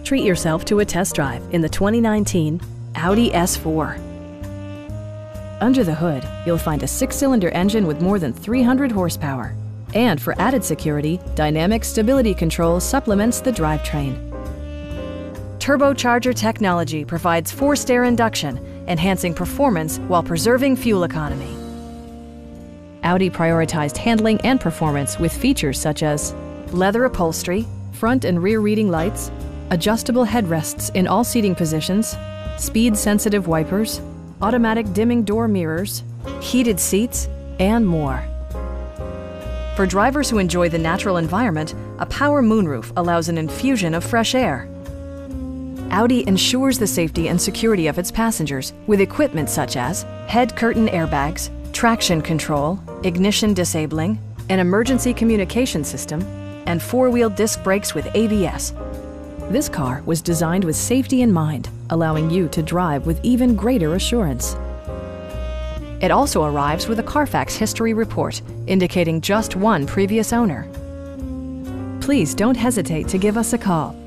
Treat yourself to a test drive in the 2019 Audi S4. Under the hood, you'll find a 6-cylinder engine with more than 300 horsepower. And for added security, dynamic stability control supplements the drivetrain. Turbocharger technology provides forced air induction, enhancing performance while preserving fuel economy. Audi prioritized handling and performance with features such as leather upholstery, front and rear reading lights, adjustable headrests in all seating positions, speed-sensitive wipers, automatic dimming door mirrors, heated seats, and more. For drivers who enjoy the natural environment, a power moonroof allows an infusion of fresh air. Audi ensures the safety and security of its passengers with equipment such as head curtain airbags, traction control, ignition disabling, an emergency communication system, and 4-wheel disc brakes with ABS. This car was designed with safety in mind, allowing you to drive with even greater assurance. It also arrives with a Carfax history report, indicating just one previous owner. Please don't hesitate to give us a call.